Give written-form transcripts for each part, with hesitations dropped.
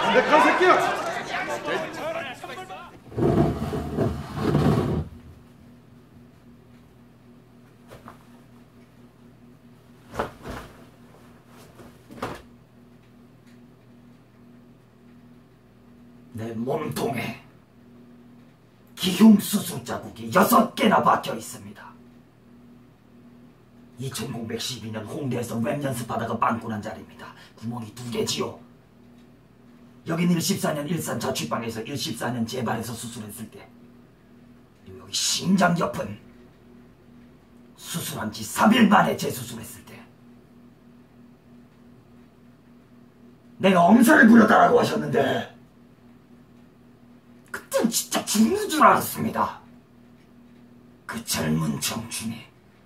담백한 새끼야! 내 몸통에 기흉수술 자국이 6개나 박혀 있습니다. 2012년 홍대에서 랩 연습하다가 빵꾸난 자리입니다. 구멍이 2개지요. 여긴 114년 일산 자취방에서 114년 재발해서 수술했을 때, 그리고 여기 심장 옆은 수술한 지 3일 만에 재수술했을 때, 내가 엄살을 부렸다라고 하셨는데 그땐 진짜 죽는 줄 알았습니다. 그 젊은 청춘이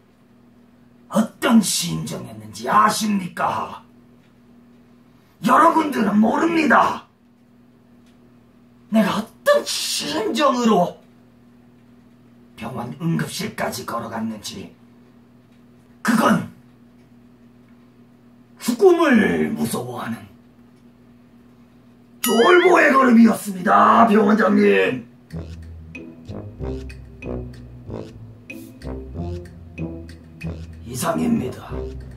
어떤 심정이었는지 아십니까? 여러분들은 모릅니다. 내가 어떤 심정으로 병원 응급실까지 걸어갔는지. 그건 죽음을 무서워하는 쫄보의 걸음이었습니다, 병원장님. 이상입니다.